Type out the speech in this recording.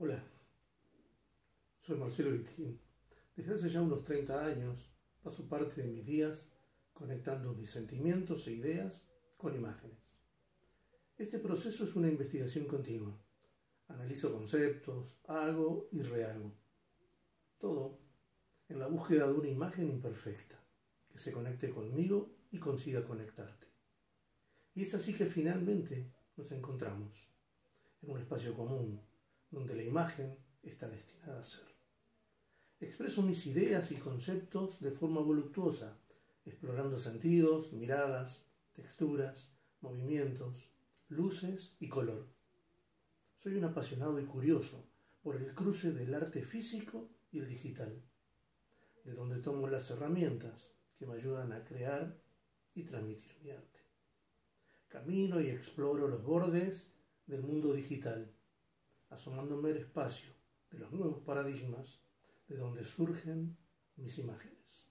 Hola, soy Marcelo Vitkin. Desde hace ya unos 30 años paso parte de mis días conectando mis sentimientos e ideas con imágenes. Este proceso es una investigación continua. Analizo conceptos, hago y rehago. Todo en la búsqueda de una imagen imperfecta, que se conecte conmigo y consiga conectarte. Y es así que finalmente nos encontramos en un espacio común, donde la imagen está destinada a ser. Expreso mis ideas y conceptos de forma voluptuosa, explorando sentidos, miradas, texturas, movimientos, luces y color. Soy un apasionado y curioso por el cruce del arte físico y el digital, de donde tomo las herramientas que me ayudan a crear y transmitir mi arte. Camino y exploro los bordes del mundo digital, asomándome al espacio de los nuevos paradigmas de donde surgen mis imágenes.